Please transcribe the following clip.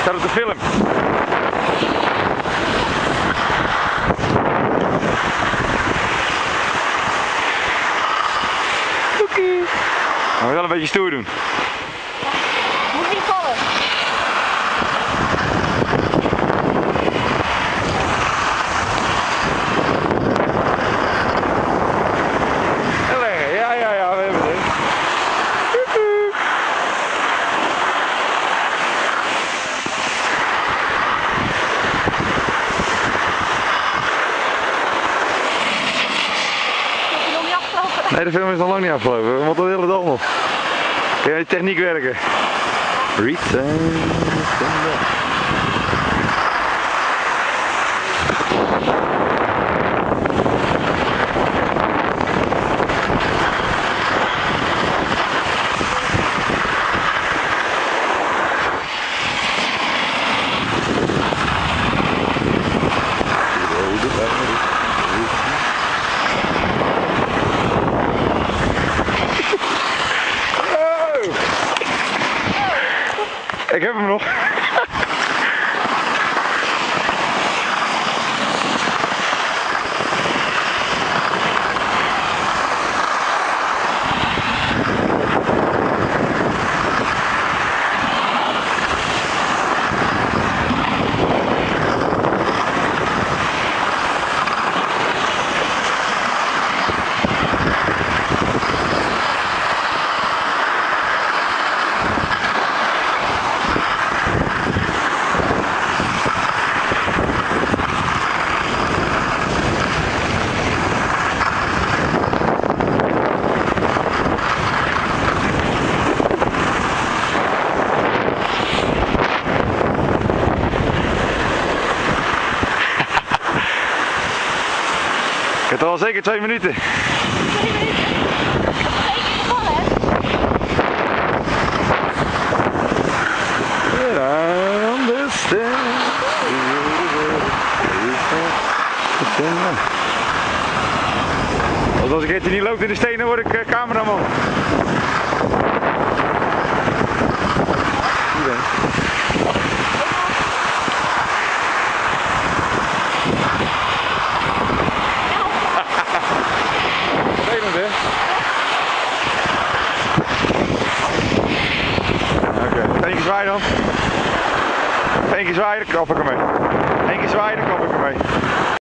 Staat op de film. Oké. Maar we wel een beetje stoer doen. Moet niet vallen. Ja, we hebben het. Is het nog niet afgelopen? Nee, de film is nog lang niet afgelopen. We moeten de hele dag nog. Kun jij die techniek werken? Return from the... Ik heb hem nog. Ik heb er al zeker 2 minuten. 2 minuten. Eén keer gevallen, hè? Als ik het niet loopt in de stenen, word ik cameraman. Vervelend, hè? Oké, één keer zwaaien dan. Eén keer zwaaien, dan klap ik ermee. Eén keer zwaaien, dan klap ik ermee.